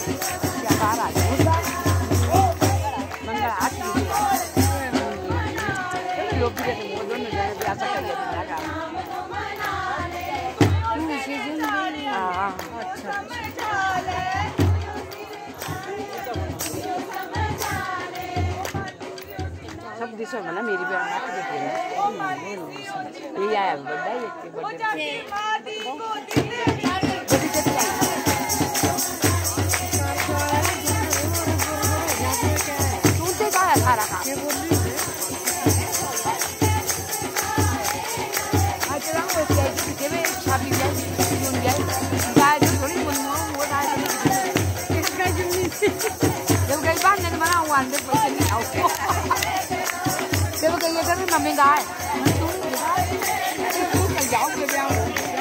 क्या बाहर आ जाए मंगल आज लोग भी रहते हैं दोनों जगह भी ऐसा कर लेते हैं काम हाँ अच्छा सब दिशा में ना मेरी भी आना तो देखिए ये आया बड़ा ये बड़ा तूने कहा सारा का आज रात को क्या भी शादी है क्यों गए गाय थोड़ी बोलना वो गाय इसका जमीन जब गई बात नहीं मना हुआ अंदर पैसे नहीं आओ जब गई ये कर मम्मी गाय तू जाओ के जाओ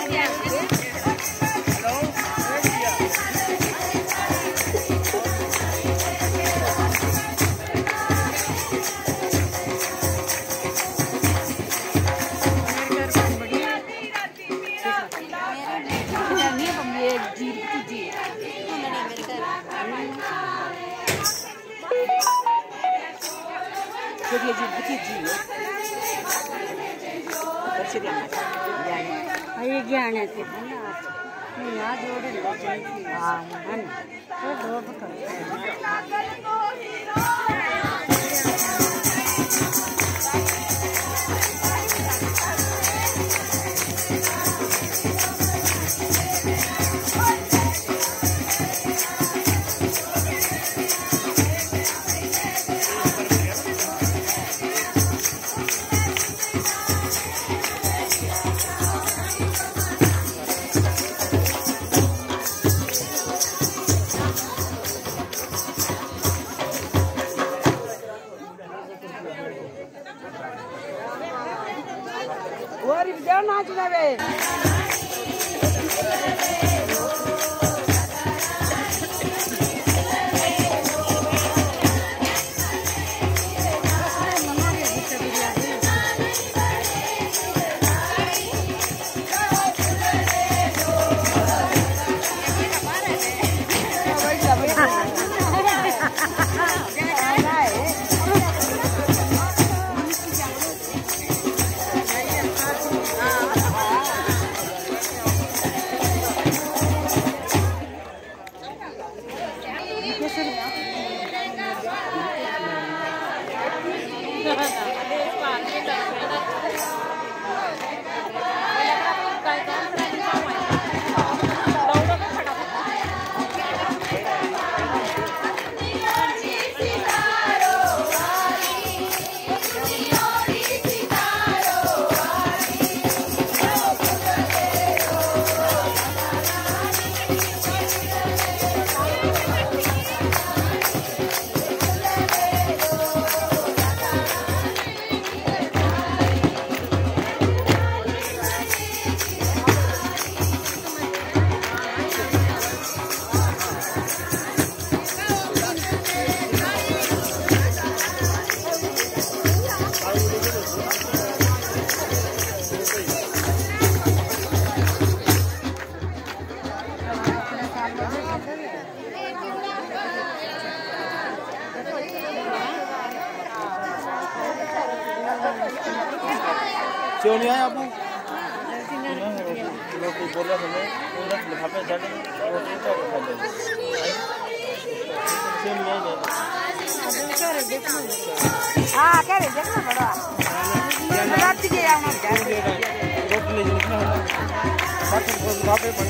ये जी भतीजी है अच्छे ज्ञान है ये ज्ञान है कि ना यहाँ जोड़े हाँ है ना तो दो पकड़ नाच रहे क्यों नहीं आया आपको? रोटी बोला हमें पूरा लिफाफे जाने रोटी तो खा ले। क्यों नहीं आया? हाँ क्या रे देखना बड़ा। रात के आना रोटी ले जाना है। बाकी लिफाफे बंद।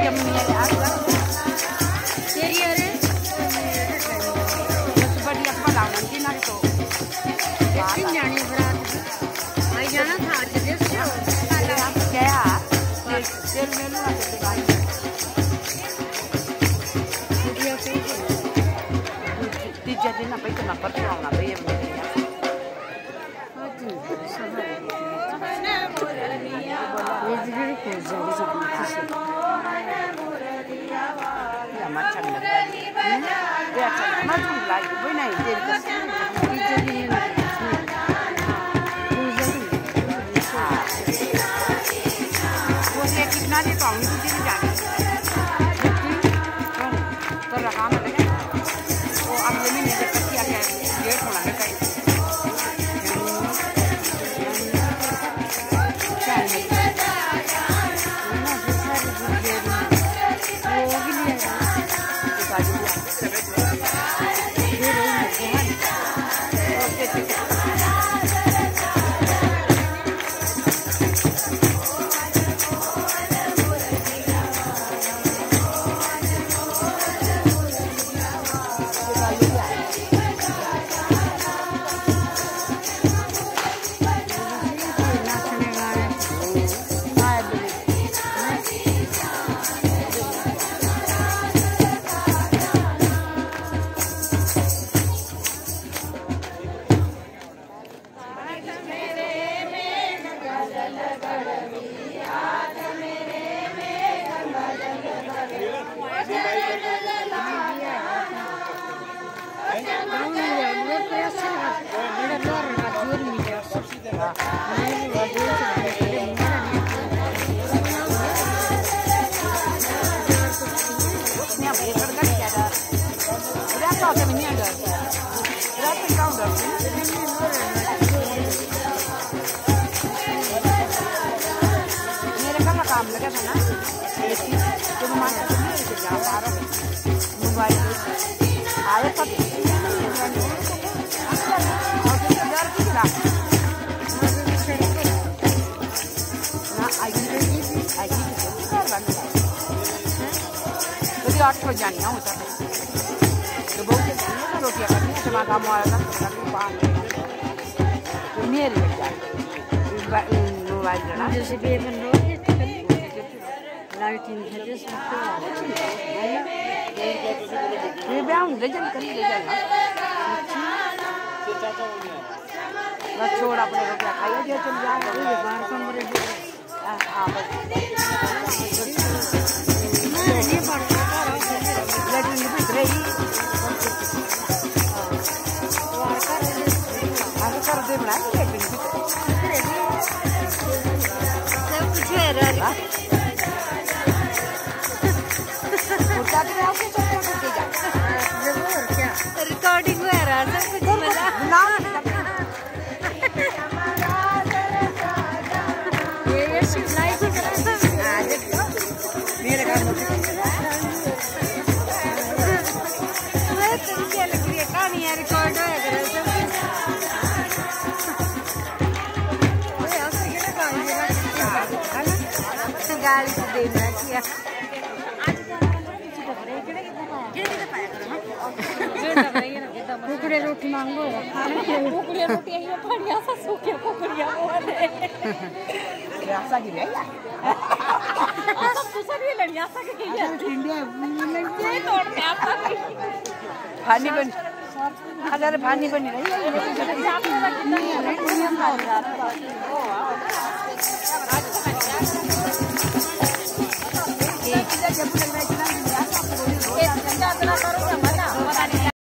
भानी बनी